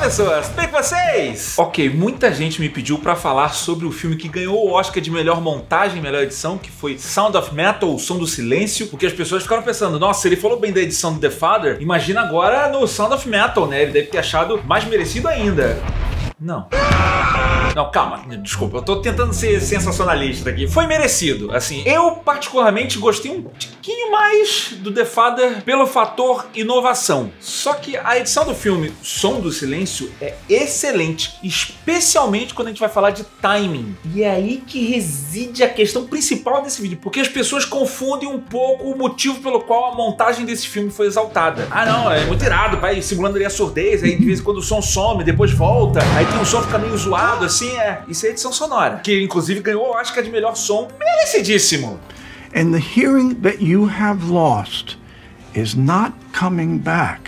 pessoas, tudo bem com vocês? Ok, muita gente me pediu pra falar sobre o filme que ganhou o Oscar de melhor montagem, melhor edição, que foi Sound of Metal, o Som do Silêncio, porque as pessoas ficaram pensando, nossa, ele falou bem da edição do The Father, imagina agora no Sound of Metal, né? Ele deve ter achado mais merecido ainda. Não. Não, calma, desculpa, eu tô tentando ser sensacionalista aqui. Foi merecido, assim. Eu, particularmente, gostei um tiquinho mais do The Father pelo fator inovação. Só que a edição do filme Som do Silêncio é excelente, especialmente quando a gente vai falar de timing. E é aí que reside a questão principal desse vídeo, porque as pessoas confundem um pouco o motivo pelo qual a montagem desse filme foi exaltada. Ah, não, é muito irado, vai simulando ali a surdez, aí de vez em quando o som some, depois volta, aí tem um som que fica meio zoado, assim. Isso é edição sonora, que inclusive ganhou o Oscar de melhor som, merecidíssimo. And the hearing that you have lost is not coming back.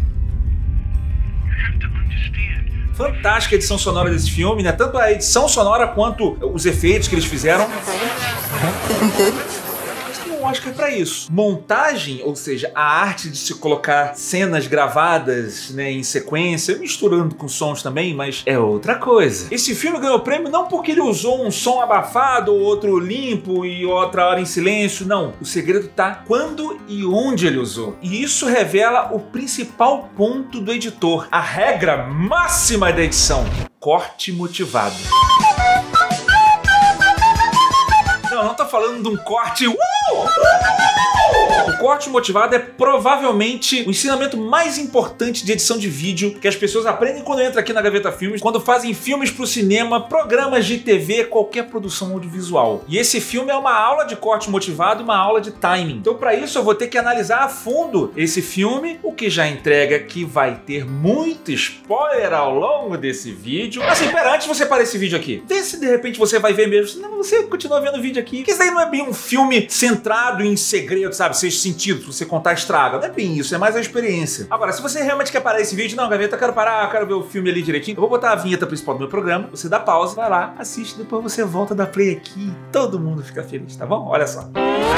Fantástica a edição sonora desse filme, né? Tanto a edição sonora quanto os efeitos que eles fizeram. Oscar pra isso. Montagem, ou seja, a arte de se colocar cenas gravadas, né, em sequência, misturando com sons também, mas é outra coisa. Esse filme ganhou prêmio não porque ele usou um som abafado, ou outro limpo e outra hora em silêncio, não. O segredo tá quando e onde ele usou. E isso revela o principal ponto do editor, a regra máxima da edição: corte motivado. Não tô falando de um corte. O corte motivado é provavelmente o ensinamento mais importante de edição de vídeo que as pessoas aprendem quando entram aqui na Gaveta Filmes, quando fazem filmes pro cinema, programas de TV, qualquer produção audiovisual. E esse filme é uma aula de corte motivado e uma aula de timing. Então, para isso, eu vou ter que analisar a fundo esse filme, o que já entrega que vai ter muito spoiler ao longo desse vídeo. Assim, pera, antes de você parar esse vídeo aqui, vê se de repente você vai ver mesmo, senão você continua vendo o vídeo aqui. Porque isso daí não é bem um filme centrado em segredo, sabe? Seja sentido, se você contar estraga. Não é bem isso, é mais a experiência. Agora, se você realmente quer parar esse vídeo, não, Gaveta, eu quero parar, eu quero ver o filme ali direitinho, eu vou botar a vinheta principal do meu programa, você dá pausa, vai lá, assiste, depois você volta, dá play aqui e todo mundo fica feliz, tá bom? Olha só.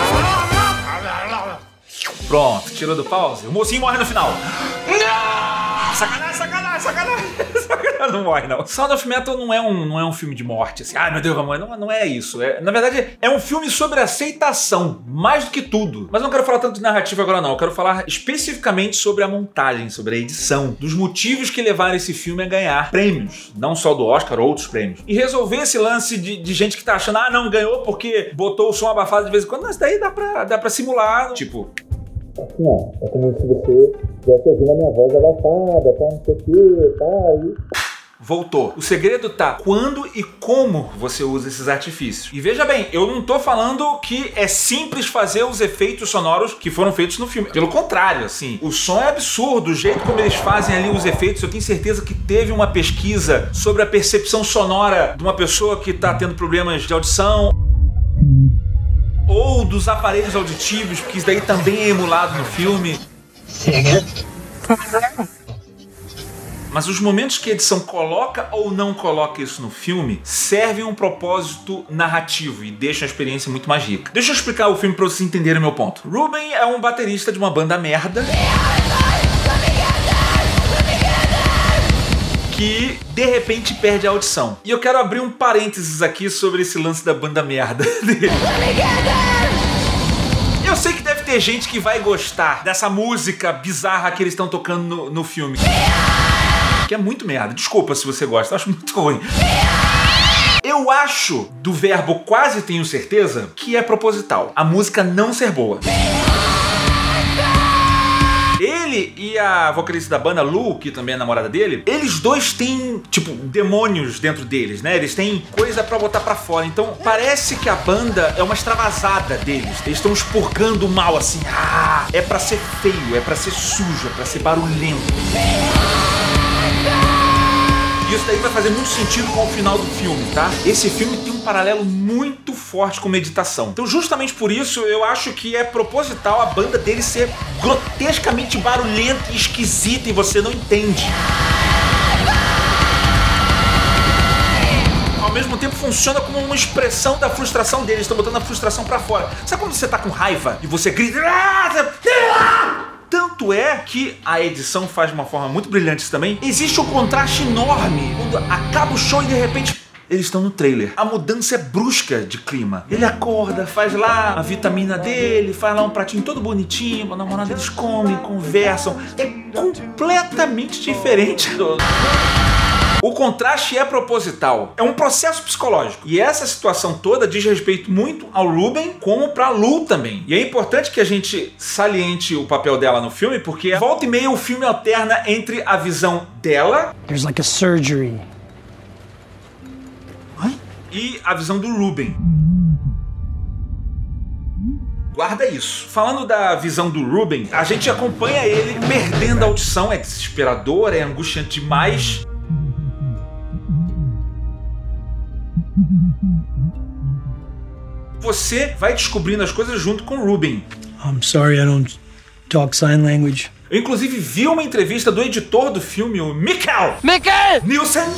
Pronto, tirou do pause, o mocinho morre no final. Não! Sacanagem, sacanagem, sacanagem. Não morre, não. Sound of Metal não é um filme de morte, assim. Ai, meu Deus, amor. Não é isso. Na verdade, é um filme sobre aceitação, mais do que tudo. Mas eu não quero falar tanto de narrativa agora, não. Eu quero falar especificamente sobre a montagem, sobre a edição, dos motivos que levaram esse filme a ganhar prêmios. Não só do Oscar, outros prêmios. E resolver esse lance de gente que tá achando, ah, não, ganhou porque botou o som abafado de vez em quando. Não, isso daí dá pra simular. Tipo... Assim, ó, é como se você estivesse ouvindo a minha voz abafada, tá, não sei o que, tá, aí... Voltou. O segredo tá quando e como você usa esses artifícios. E veja bem, eu não tô falando que é simples fazer os efeitos sonoros que foram feitos no filme. Pelo contrário, assim, o som é absurdo, o jeito como eles fazem ali os efeitos, eu tenho certeza que teve uma pesquisa sobre a percepção sonora de uma pessoa que tá tendo problemas de audição, ou dos aparelhos auditivos, porque isso daí também é emulado no filme. Mas os momentos que a edição coloca ou não coloca isso no filme servem um propósito narrativo e deixam a experiência muito mais rica. Deixa eu explicar o filme para vocês entenderem o meu ponto. Ruben é um baterista de uma banda merda que de repente perde a audição. E eu quero abrir um parênteses aqui sobre esse lance da banda merda dele. Eu sei que deve ter gente que vai gostar dessa música bizarra que eles estão tocando no filme. Que é muito merda. Desculpa se você gosta, eu acho muito ruim. Eu acho, do verbo quase tenho certeza, que é proposital. A música não ser boa. Ele e a vocalista da banda, Lu, que também é namorada dele, eles dois têm, tipo, demônios dentro deles, né? Eles têm coisa pra botar pra fora. Então, parece que a banda é uma extravasada deles. Eles estão expurgando o mal, assim. Ah, é pra ser feio, é pra ser sujo, é pra ser barulhento. E isso daí vai fazer muito sentido com o final do filme, tá? Esse filme tem um paralelo muito forte com meditação. Então, justamente por isso, eu acho que é proposital a banda dele ser grotescamente barulhenta e esquisita e você não entende. Ao mesmo tempo, funciona como uma expressão da frustração deles. Estão botando a frustração pra fora. Sabe quando você tá com raiva e você grita... Tanto Tanto é que a edição faz de uma forma muito brilhante isso também. Existe um contraste enorme quando acaba o show e de repente eles estão no trailer. A mudança é brusca de clima. Ele acorda, faz lá a vitamina dele, faz lá um pratinho todo bonitinho, a namorada, eles comem, conversam. É completamente diferente do... O contraste é proposital, é um processo psicológico. E essa situação toda diz respeito muito ao Ruben, como pra Lu também. E é importante que a gente saliente o papel dela no filme, porque volta e meia o filme alterna entre a visão dela... There's like a surgery. E a visão do Ruben. Guarda isso. Falando da visão do Ruben, a gente acompanha ele perdendo a audição. É desesperador, é angustiante demais. Você vai descobrindo as coisas junto com o Ruben. I'm sorry, I don't talk sign language. Eu inclusive vi uma entrevista do editor do filme, o Mikkel Nielsen.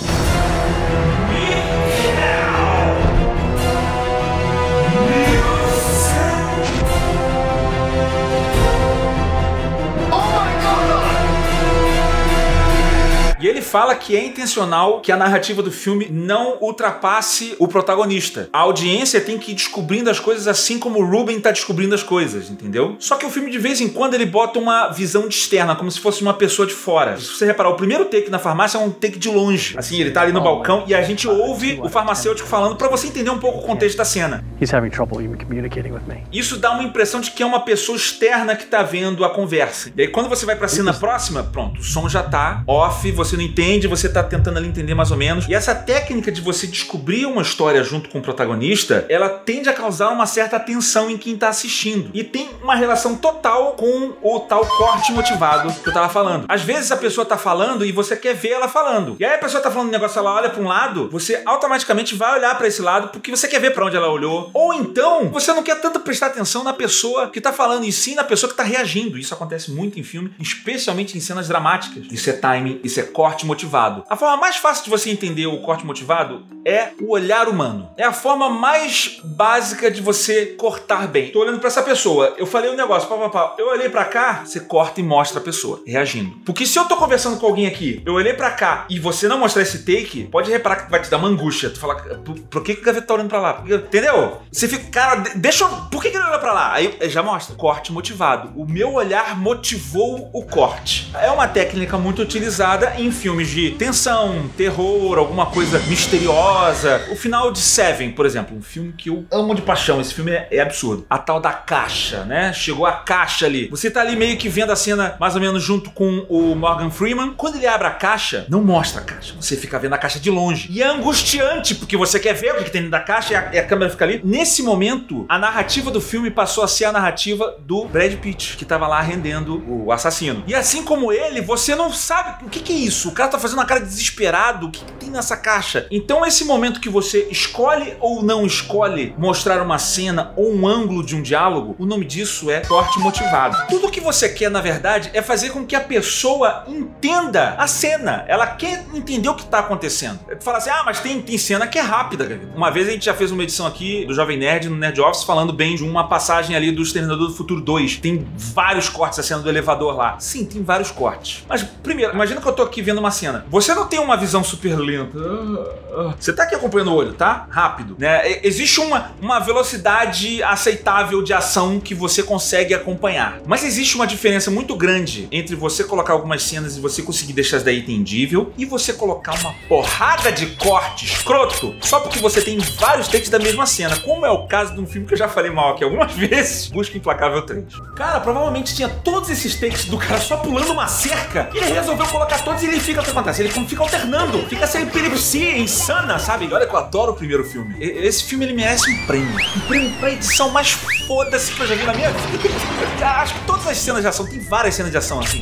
E ele fala que é intencional que a narrativa do filme não ultrapasse o protagonista. A audiência tem que ir descobrindo as coisas assim como o Ruben tá descobrindo as coisas, entendeu? Só que o filme de vez em quando ele bota uma visão de externa, como se fosse uma pessoa de fora. Se você reparar, o primeiro take na farmácia é um take de longe. Assim, ele tá ali no balcão e a gente ouve o farmacêutico falando pra você entender um pouco o contexto da cena. He's having trouble even communicating with me. Isso dá uma impressão de que é uma pessoa externa que tá vendo a conversa. E aí quando você vai pra cena próxima, pronto, o som já tá off, você não entende, você tá tentando ali entender mais ou menos. E essa técnica de você descobrir uma história junto com o protagonista, ela tende a causar uma certa tensão em quem tá assistindo. E tem uma relação total com o tal corte motivado que eu tava falando. Às vezes a pessoa tá falando e você quer ver ela falando. E aí a pessoa tá falando um negócio, ela olha pra um lado, você automaticamente vai olhar pra esse lado porque você quer ver pra onde ela olhou. Ou então, você não quer tanto prestar atenção na pessoa que tá falando, e sim na pessoa que tá reagindo. Isso acontece muito em filme, especialmente em cenas dramáticas. Isso é timing, isso é corte motivado. A forma mais fácil de você entender o corte motivado é o olhar humano. É a forma mais básica de você cortar bem. Tô olhando pra essa pessoa, eu falei um negócio, eu olhei pra cá, você corta e mostra a pessoa reagindo. Porque se eu tô conversando com alguém aqui, eu olhei pra cá e você não mostrar esse take, pode reparar que vai te dar uma angústia. Tu fala, por que o Gaveta tá olhando pra lá? Entendeu? Você fica, cara, deixa eu... Por que ele olhou pra lá? Aí já mostra. Corte motivado. O meu olhar motivou o corte. É uma técnica muito utilizada em filmes de tensão, terror, alguma coisa misteriosa. O final de Seven, por exemplo, um filme que eu amo de paixão. Esse filme é absurdo. A tal da caixa, né? Chegou a caixa ali. Você tá ali meio que vendo a cena mais ou menos junto com o Morgan Freeman. Quando ele abre a caixa, não mostra a caixa. Você fica vendo a caixa de longe. E é angustiante, porque você quer ver o que tem dentro da caixa e a câmera fica ali. Nesse momento, a narrativa do filme passou a ser a narrativa do Brad Pitt, que tava lá rendendo o assassino. E assim como ele, você não sabe o que é isso. O cara tá fazendo uma cara desesperado. O que tem nessa caixa? Então esse momento que você escolhe ou não escolhe mostrar uma cena ou um ângulo de um diálogo, o nome disso é corte motivado. Tudo que você quer, na verdade, é fazer com que a pessoa entenda a cena. Ela quer entender o que tá acontecendo. Fala assim, ah, mas tem cena que é rápida, Gaveta. Uma vez a gente já fez uma edição aqui do Jovem Nerd, no Nerd Office, falando bem de uma passagem ali do Exterminador do Futuro 2. Tem vários cortes, a cena do elevador lá. Sim, tem vários cortes. Mas, primeiro, imagina que eu tô aqui vendo uma cena. Você não tem uma visão super lenta. Você tá aqui acompanhando o olho, tá? Rápido, né? Existe uma velocidade aceitável de ação que você consegue acompanhar. Mas existe uma diferença muito grande entre você colocar algumas cenas e você conseguir deixar isso daí entendível e você colocar uma porrada de corte escroto só porque você tem vários takes da mesma cena, como é o caso de um filme que eu já falei mal aqui algumas vezes, Busca Implacável 3. Cara, provavelmente tinha todos esses takes do cara só pulando uma cerca e ele resolveu colocar todos e ele fica, o que acontece? Ele fica alternando, fica essa epilepsia insana, sabe? Olha que eu adoro o primeiro filme. Esse filme, ele merece um prêmio pra edição mais foda-se que eu já vi na minha vida. Acho que todas as cenas de ação, tem várias cenas de ação assim.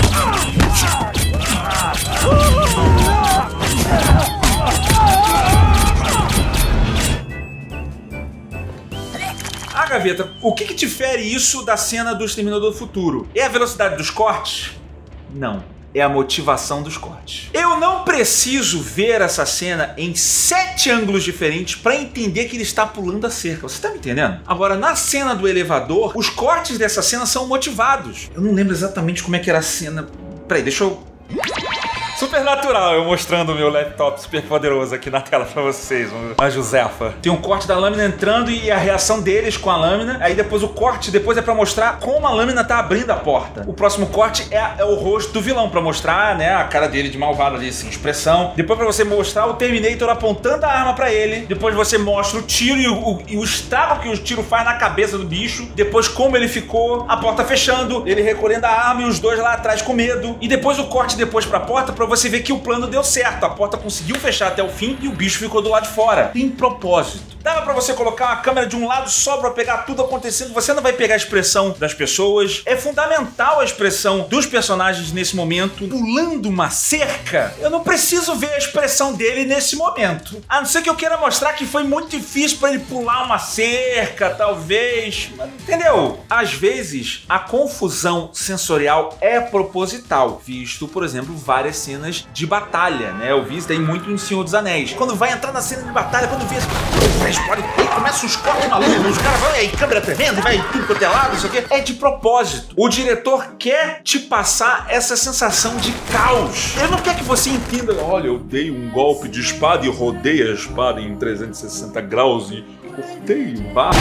Ah, Gaveta, o que difere isso da cena do Exterminador do Futuro? É a velocidade dos cortes? Não. é a motivação dos cortes. Eu não preciso ver essa cena em 7 ângulos diferentes para entender que ele está pulando a cerca. Você tá me entendendo? Agora, na cena do elevador, os cortes dessa cena são motivados. Eu não lembro exatamente como é que era a cena. Peraí, deixa eu... Super natural eu mostrando o meu laptop super poderoso aqui na tela pra vocês, a Josefa. Tem um corte da lâmina entrando e a reação deles com a lâmina. Aí depois o corte, depois é pra mostrar como a lâmina tá abrindo a porta. O próximo corte é o rosto do vilão, pra mostrar, né, a cara dele de malvado ali, sem expressão. Depois pra você mostrar o Terminator apontando a arma pra ele. Depois você mostra o tiro e o estrago que o tiro faz na cabeça do bicho. Depois como ele ficou, a porta fechando, ele recolhendo a arma e os dois lá atrás com medo. E depois o corte depois pra porta pra você ver que o plano deu certo. A porta conseguiu fechar até o fim e o bicho ficou do lado de fora. Tem propósito. Dava pra você colocar uma câmera de um lado só pra pegar tudo acontecendo. Você não vai pegar a expressão das pessoas. É fundamental a expressão dos personagens nesse momento. Pulando uma cerca, eu não preciso ver a expressão dele nesse momento. A não ser que eu queira mostrar que foi muito difícil pra ele pular uma cerca, talvez. Entendeu? Às vezes, a confusão sensorial é proposital. Visto, por exemplo, várias cenas de batalha, né? Eu vi isso daí muito em Senhor dos Anéis. Quando vai entrar na cena de batalha, quando vê começa uns cortes malucos, os caras vão aí, câmera tremenda, vai tudo pro telado, não sei o quê. É de propósito. O diretor quer te passar essa sensação de caos. Ele não quer que você entenda, olha, eu dei um golpe de espada e rodei a espada em 360 graus e cortei o barro.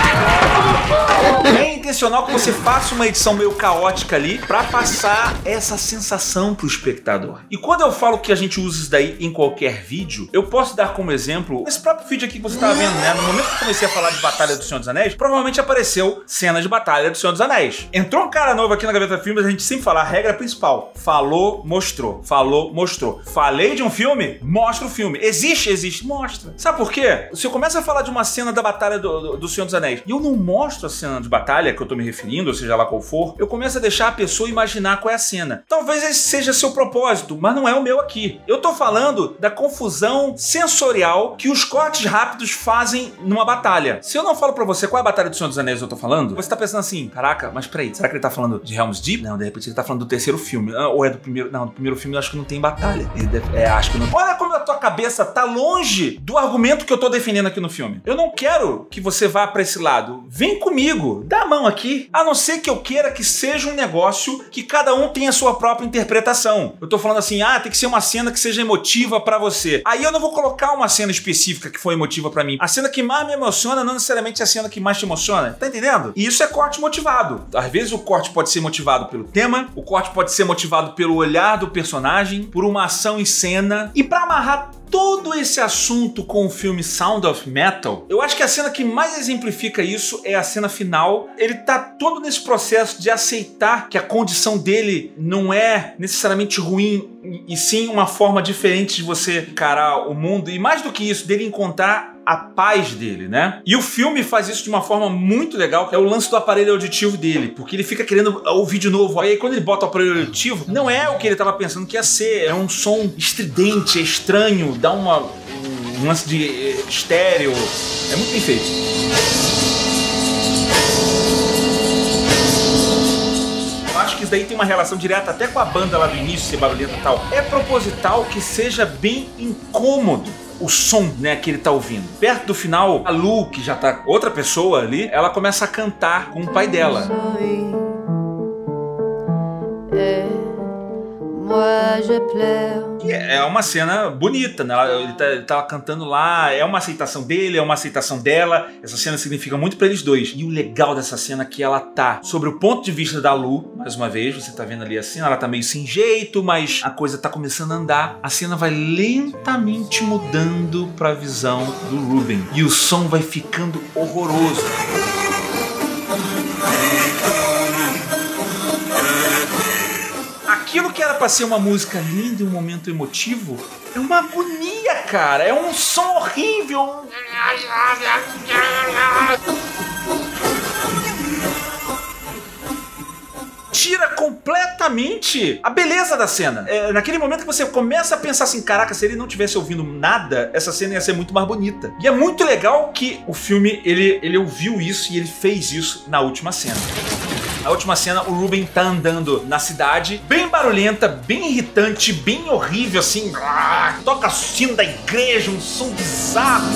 É intencional que você faça uma edição meio caótica ali pra passar essa sensação pro espectador. E quando eu falo que a gente usa isso daí em qualquer vídeo, eu posso dar como exemplo esse próprio vídeo aqui que você tá vendo, né? No momento que eu comecei a falar de Batalha do Senhor dos Anéis, provavelmente apareceu cenas de Batalha do Senhor dos Anéis. Entrou um cara novo aqui na Gaveta Filmes, a gente sempre fala a regra principal. Falou, mostrou. Falou, mostrou. Falei de um filme, mostra o filme. Existe, mostra. Sabe por quê? Se eu começo a falar de uma cena da Batalha do Senhor dos Anéis e eu não mostro a cena de batalha que eu tô me referindo, ou seja lá qual for, eu começo a deixar a pessoa imaginar qual é a cena. Talvez esse seja seu propósito, mas não é o meu aqui. Eu tô falando da confusão sensorial que os cortes rápidos fazem numa batalha. Se eu não falo pra você qual é a Batalha do Senhor dos Anéis eu tô falando, você tá pensando assim, caraca, mas peraí, será que ele tá falando de Helm's Deep? Não, de repente ele tá falando do terceiro filme. Ou é do primeiro? Não, do primeiro filme eu acho que não tem batalha. Acho que não. Olha como a tua cabeça tá longe do argumento que eu tô defendendo aqui no filme. Eu não quero que você vá pra esse lado. Vem comigo, dá a mão aqui. A não ser que eu queira que seja um negócio que cada um tenha a sua própria interpretação. Eu tô falando assim, tem que ser uma cena que seja emotiva pra você. Aí eu não vou colocar uma cena específica que foi emotiva pra mim. A cena que mais me emociona não necessariamente é a cena que mais te emociona. Tá entendendo? E isso é corte motivado. Às vezes o corte pode ser motivado pelo tema, o corte pode ser motivado pelo olhar do personagem, por uma ação em cena. E pra amarrar todo esse assunto com o filme Sound of Metal, eu acho que a cena que mais exemplifica isso é a cena final. Ele tá todo nesse processo de aceitar que a condição dele não é necessariamente ruim, e sim uma forma diferente de você encarar o mundo, e mais do que isso, dele encontrar a paz dele, né? E o filme faz isso de uma forma muito legal, que é o lance do aparelho auditivo dele, porque ele fica querendo ouvir de novo. Aí quando ele bota o aparelho auditivo, não é o que ele tava pensando que ia ser, é um som estridente, é estranho, dá um lance de estéreo, é muito bem feito. Acho que isso daí tem uma relação direta até com a banda lá do início, ser barulhenta e tal. É proposital que seja bem incômodo o som, né, que ele tá ouvindo. Perto do final, a Lu, que já tá outra pessoa ali, ela começa a cantar com o pai dela. E é uma cena bonita, né? Ele tá cantando lá, é uma aceitação dele, é uma aceitação dela. Essa cena significa muito pra eles dois. E o legal dessa cena é que ela tá sobre o ponto de vista da Lu, mais uma vez, você tá vendo ali a cena, ela tá meio sem jeito, mas a coisa tá começando a andar. A cena vai lentamente mudando pra visão do Ruben. E o som vai ficando horroroso. Aquilo que era pra ser uma música linda e um momento emotivo é uma agonia, cara. É um som horrível. Tira completamente a beleza da cena. Naquele momento que você começa a pensar assim, caraca, se ele não tivesse ouvindo nada, essa cena ia ser muito mais bonita. E é muito legal que o filme, ele ouviu isso e ele fez isso na última cena. Na última cena, o Ruben tá andando na cidade, bem barulhenta, bem irritante, bem horrível, assim. Toca o sino da igreja, um som bizarro.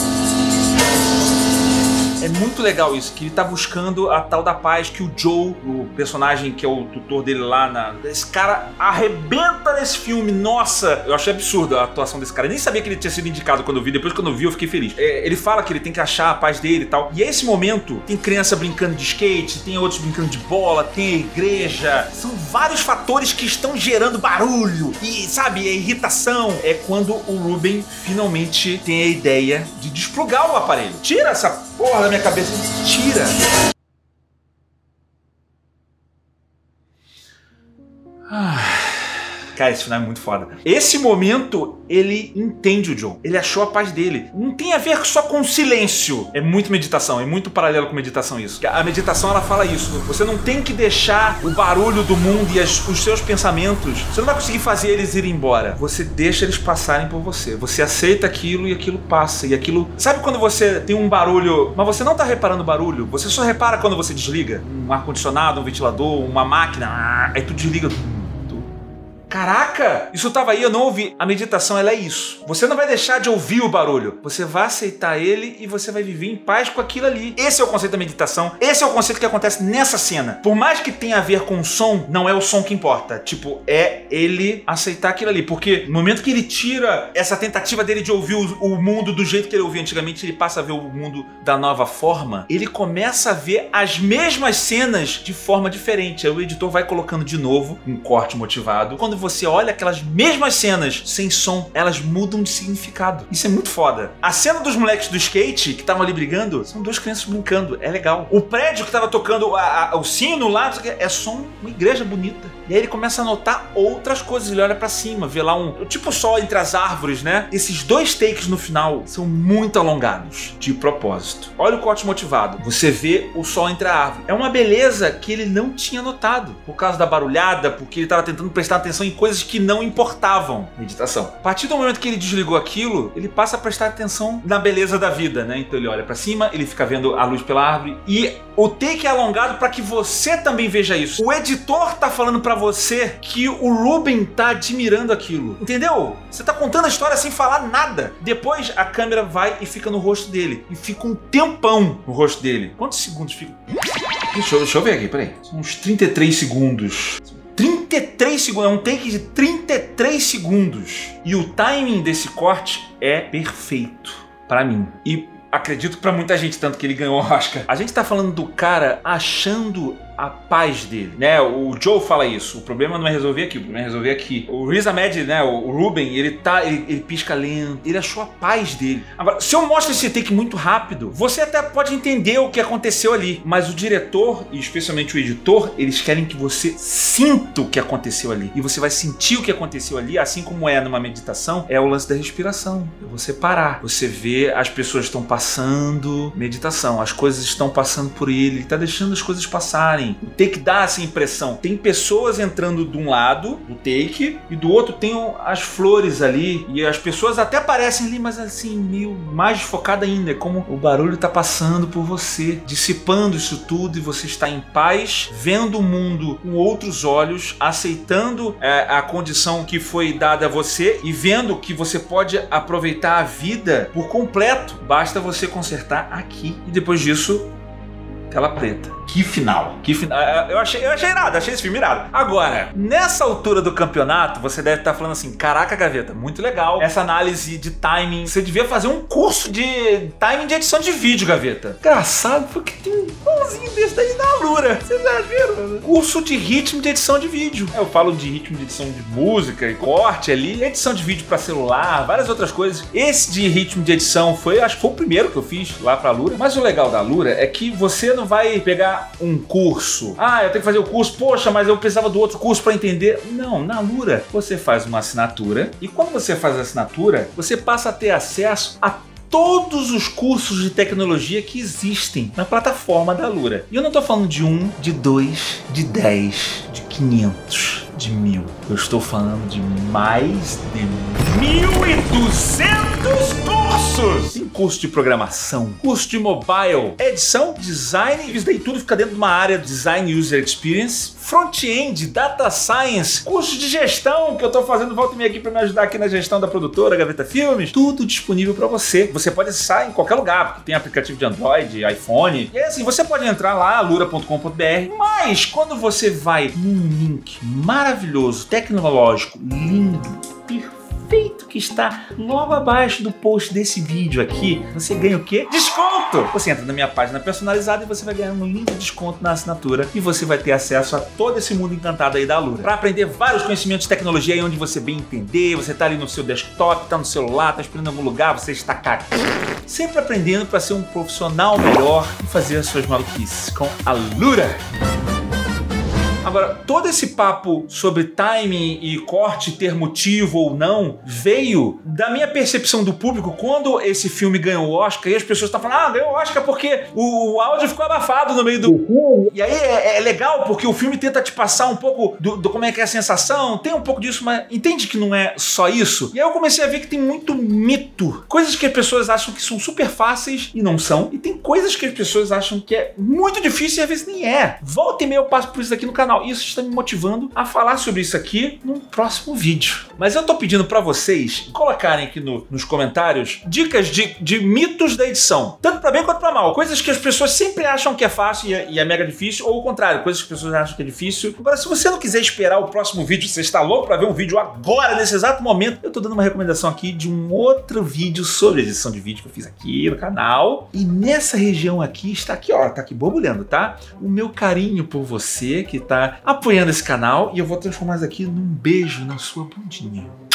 É muito legal isso, que ele tá buscando a tal da paz, que o Joe, o personagem que é o tutor dele lá, esse cara arrebenta nesse filme. Nossa, eu achei absurdo a atuação desse cara. Eu nem sabia que ele tinha sido indicado quando eu vi, depois quando eu vi eu fiquei feliz. Ele fala que ele tem que achar a paz dele e tal. E esse momento, tem criança brincando de skate, tem outros brincando de bola, tem a igreja. São vários fatores que estão gerando barulho e, sabe, a irritação. É quando o Ruben finalmente tem a ideia de desplugar o aparelho. Tira essa porra da minha cabeça, tira. Cara, esse final é muito foda. Esse momento, ele entende o John. Ele achou a paz dele. Não tem a ver só com silêncio. É muito meditação, é muito paralelo com meditação isso. A meditação, ela fala isso. Você não tem que deixar o barulho do mundo e os seus pensamentos. Você não vai conseguir fazer eles irem embora. Você deixa eles passarem por você. Você aceita aquilo e aquilo passa. E aquilo... Sabe quando você tem um barulho, mas você não tá reparando o barulho? Você só repara quando você desliga? Um ar-condicionado, um ventilador, uma máquina. Aí tu desliga... Caraca, isso tava aí, eu não ouvi. A meditação, ela é isso. Você não vai deixar de ouvir o barulho. Você vai aceitar ele e você vai viver em paz com aquilo ali. Esse é o conceito da meditação. Esse é o conceito que acontece nessa cena. Por mais que tenha a ver com o som, não é o som que importa. Tipo, é ele aceitar aquilo ali. Porque no momento que ele tira essa tentativa dele de ouvir o mundo do jeito que ele ouvia antigamente, ele passa a ver o mundo da nova forma, ele começa a ver as mesmas cenas de forma diferente. Aí o editor vai colocando de novo um corte motivado. Quando você olha aquelas mesmas cenas sem som, elas mudam de significado. Isso é muito foda. A cena dos moleques do skate que estavam ali brigando, são duas crianças brincando, é legal. O prédio que tava tocando o sino lá, é só uma igreja bonita. E aí ele começa a notar outras coisas, ele olha pra cima, vê lá tipo o sol entre as árvores, né? Esses dois takes no final são muito alongados, de propósito. Olha o corte motivado. Você vê o sol entre a árvore. É uma beleza que ele não tinha notado, por causa da barulhada, porque ele tava tentando prestar atenção em coisas que não importavam. Meditação. A partir do momento que ele desligou aquilo, ele passa a prestar atenção na beleza da vida, né? Então ele olha pra cima, ele fica vendo a luz pela árvore e o take é alongado para que você também veja isso. O editor tá falando pra você que o Ruben tá admirando aquilo. Entendeu? Você tá contando a história sem falar nada. Depois a câmera vai e fica no rosto dele. E fica um tempão no rosto dele. Quantos segundos fica? Deixa eu ver aqui, peraí. São uns 33 segundos. 33 segundos, é um take de 33 segundos. E o timing desse corte é perfeito pra mim. E acredito pra muita gente, tanto que ele ganhou o Oscar. A gente tá falando do cara achando a paz dele, né? O Joe fala isso. O problema não é resolver aqui, o problema é resolver aqui. O Riz Ahmed, né? O Ruben, ele pisca lento. Ele achou a paz dele. Agora, se eu mostro esse take muito rápido, você até pode entender o que aconteceu ali. Mas o diretor, e especialmente o editor, eles querem que você sinta o que aconteceu ali. E você vai sentir o que aconteceu ali, assim como é numa meditação, é o lance da respiração. É você parar. Você vê as pessoas estão passando, meditação. As coisas estão passando por ele tá deixando as coisas passarem. O take dá essa impressão. Tem pessoas entrando de um lado do take e do outro tem as flores ali. E as pessoas até aparecem ali, mas assim, meio mais desfocada ainda. É como o barulho tá passando por você, dissipando isso tudo e você está em paz, vendo o mundo com outros olhos, aceitando a condição que foi dada a você e vendo que você pode aproveitar a vida por completo. Basta você consertar aqui. E depois disso, tela preta. Que final. Que final. Eu achei irado, achei esse filme irado. Agora, nessa altura do campeonato, você deve estar falando assim, caraca, Gaveta, muito legal essa análise de timing. Você devia fazer um curso de timing de edição de vídeo, Gaveta. Engraçado, porque tem um pãozinho desse daí na Alura. Vocês já viram? Curso de ritmo de edição de vídeo. Eu falo de ritmo de edição de música e corte ali, edição de vídeo para celular, várias outras coisas. Esse de ritmo de edição acho que foi o primeiro que eu fiz lá pra Alura. Mas o legal da Alura é que você não vai pegar um curso. Ah, eu tenho que fazer o curso. Poxa, mas eu precisava do outro curso para entender. Não, na Alura você faz uma assinatura e quando você faz a assinatura, você passa a ter acesso a todos os cursos de tecnologia que existem na plataforma da Alura. E eu não tô falando de 1, de 2, de 10, de 500, de 1000. Eu estou falando de mais de 1.200 cursos! cursos! Tem curso de programação, curso de mobile, edição, design, isso daí tudo fica dentro de uma área de design user experience, front-end, data science, curso de gestão que eu tô fazendo, volta e meia aqui para me ajudar aqui na gestão da produtora Gaveta Filmes, tudo disponível para você. Você pode acessar em qualquer lugar, porque tem aplicativo de Android, iPhone, e assim, você pode entrar lá, alura.com.br, mas quando você vai num link maravilhoso, tecnológico, lindo, perfeito, que está logo abaixo do post desse vídeo aqui, você ganha o quê? Desconto! Você entra na minha página personalizada e você vai ganhar um lindo desconto na assinatura e você vai ter acesso a todo esse mundo encantado aí da Alura. Para aprender vários conhecimentos de tecnologia aí onde você bem entender, você tá ali no seu desktop, tá no celular, tá esperando em algum lugar, você está cá. Sempre aprendendo para ser um profissional melhor e fazer as suas maluquices com a Alura. Agora, todo esse papo sobre timing e corte ter motivo ou não veio da minha percepção do público quando esse filme ganhou o Oscar e as pessoas estão falando, ganhou o Oscar porque o áudio ficou abafado no meio do... E aí é legal porque o filme tenta te passar um pouco do como é que é a sensação, tem um pouco disso, mas entende que não é só isso? E aí eu comecei a ver que tem muito mito, coisas que as pessoas acham que são super fáceis e não são, e tem coisas que as pessoas acham que é muito difícil e às vezes nem é. Volta e meia eu passo por isso aqui no canal. Isso está me motivando a falar sobre isso aqui num próximo vídeo. Mas eu tô pedindo para vocês colocarem aqui nos comentários dicas de mitos da edição, tanto para bem quanto para mal. Coisas que as pessoas sempre acham que é fácil e é mega difícil, ou o contrário, coisas que as pessoas acham que é difícil. Agora, se você não quiser esperar o próximo vídeo, você está louco para ver um vídeo agora, nesse exato momento, eu tô dando uma recomendação aqui de um outro vídeo sobre edição de vídeo que eu fiz aqui no canal. E nessa região aqui está aqui, ó, tá aqui borbulhando, tá? O meu carinho por você que tá apoiando esse canal, e eu vou transformar isso aqui num beijo na sua bundinha.